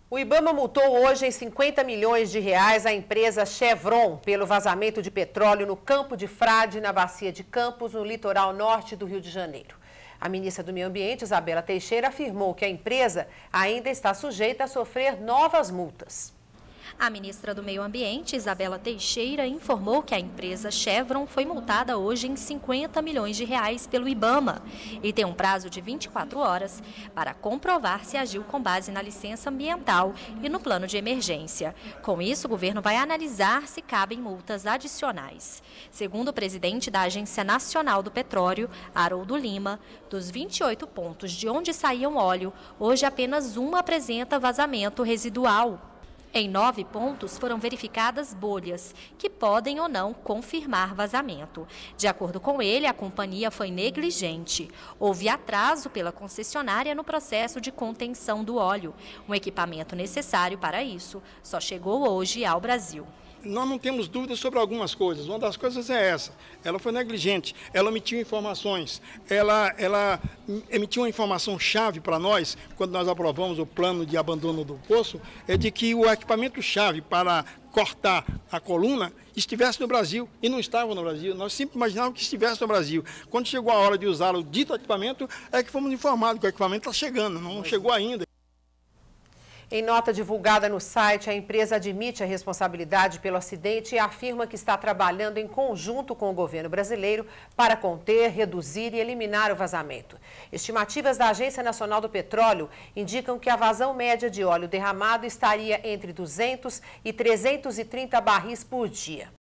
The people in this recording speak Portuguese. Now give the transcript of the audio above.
O Ibama multou hoje em 50 milhões de reais a empresa Chevron pelo vazamento de petróleo no Campo de Frade, na Bacia de Campos, no litoral norte do Rio de Janeiro. A ministra do Meio Ambiente, Isabela Teixeira, afirmou que a empresa ainda está sujeita a sofrer novas multas. A ministra do Meio Ambiente, Isabela Teixeira, informou que a empresa Chevron foi multada hoje em 50 milhões de reais pelo Ibama e tem um prazo de 24 horas para comprovar se agiu com base na licença ambiental e no plano de emergência. Com isso, o governo vai analisar se cabem multas adicionais. Segundo o presidente da Agência Nacional do Petróleo, Haroldo Lima, dos 28 pontos de onde saía o óleo, hoje apenas um apresenta vazamento residual. Em 9 pontos foram verificadas bolhas, que podem ou não confirmar vazamento. De acordo com ele, a companhia foi negligente. Houve atraso pela concessionária no processo de contenção do óleo. Um equipamento necessário para isso só chegou hoje ao Brasil. Nós não temos dúvidas sobre algumas coisas. Uma das coisas é essa. Ela foi negligente, ela omitiu informações, ela emitiu uma informação-chave para nós, quando nós aprovamos o plano de abandono do poço, é de que o equipamento-chave para cortar a coluna estivesse no Brasil, e não estava no Brasil. Nós sempre imaginávamos que estivesse no Brasil. Quando chegou a hora de usar o dito equipamento, é que fomos informados que o equipamento está chegando, não chegou ainda. Em nota divulgada no site, a empresa admite a responsabilidade pelo acidente e afirma que está trabalhando em conjunto com o governo brasileiro para conter, reduzir e eliminar o vazamento. Estimativas da Agência Nacional do Petróleo indicam que a vazão média de óleo derramado estaria entre 200 e 330 barris por dia.